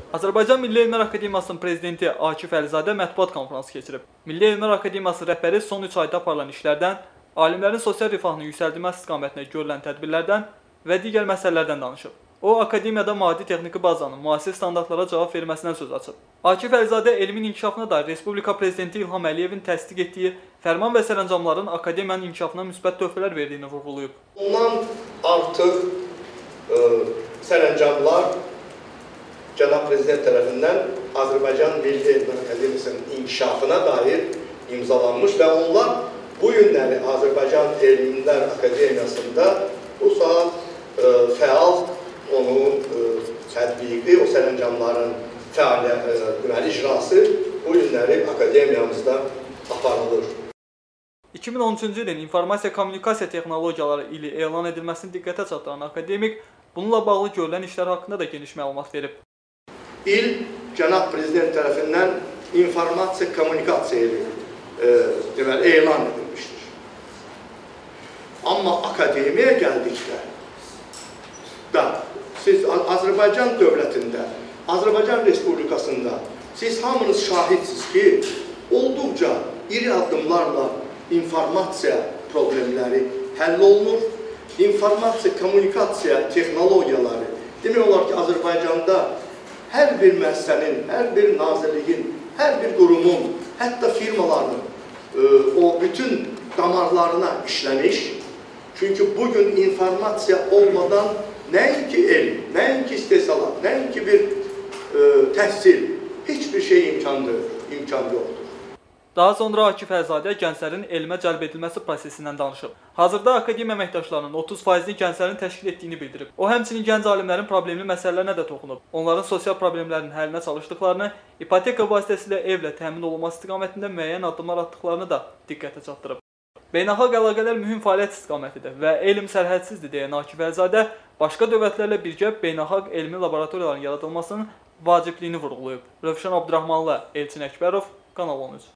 Azərbaycan Milli Elmlər Akademiyasının prezidenti Akif Əlizadə mətbuat konfransı keçirib. Milli Elmlər Akademiyası rəhbəri son 3 ayda aparılan işlərdən, alimlərin sosial rifahını yüksəldilməsi istiqamətində görülən tədbirlərdən və digər məsələlərdən danışıb. O, akademiyada maddi texniki bazanın müasir standartlara cavab verməsindən söz açıb. Akif Əlizadə elmin inkişafına dair Respublika Prezidenti İlham Əliyevin təsdiq etdiyi fərman və sərəncamların akademiyanın inkişafına müsbət töhfələr verdiyini vurğulayıb. Ondan artıq sərəncamlar Cənab Prezident tərəfindən Azərbaycan Milli Elmlər Akademiyasının inkişafına dair imzalanmış və onlar bu günləri Azərbaycan Elmlər Akademiyasında bu saat fəal onun tətbiqi, o sərəncamların fəaliyyət icrası bu günləri akademiyamızda aparılır. 2013-cü ilin informasiya kommunikasiya texnologiyaları ili elan edilməsini diqqətə çatdıran akademik bununla bağlı görülən işlər haqqında da geniş məlumat verib. İl Cənab Prezident tərəfindən informasiya kommunikasiya ili elan edilmişdir. Amma akademiyaya gəldikdə da siz Azərbaycan dövlətində, Azərbaycan Respublikasında siz hamınız şahidsiniz ki, olduqca iri addımlarla informasiya problemləri həll olunur. İnformasiya, kommunikasiya texnologiyaları demək olar ki, Azərbaycanda hər bir müəssisənin, hər bir nazirliyin, hər bir qurumun, hətta firmaların o bütün damarlarına işləmiş. Çünki bugün informasiya olmadan nəinki elm, nəinki istehsalat, nəinki bir təhsil, heç bir şey imkan yoxdur. Daha sonra Akif Əlizadə gənclərin elmə cəlb edilməsi prosesindən danışıb. Hazırda akademiya əməkdaşlarının 30%-ni gənclərin təşkil etdiyini bildirib. O, həmçinin gənc alimlərin problemli məsələlərinə də toxunub. Onların sosial problemlərin həllinə çalışdıqlarını, ipoteka vasitəsilə evlə təmin olunması istiqamətində müəyyən addımlar atdıqlarını da diqqətə çatdırıb. Beynəlxalq əlaqələr mühüm fəaliyyət istiqamətidir və elm sərhədsizdir deyən Akif Əlizadə başqa dövlətlərlə birgə beynəlxalq elmi laboratoriyaların yaradılmasının vacibliyini vurğulayıb. Rövşən Abdurrahmanlı, Elçin Əkbərov, Kanal 13.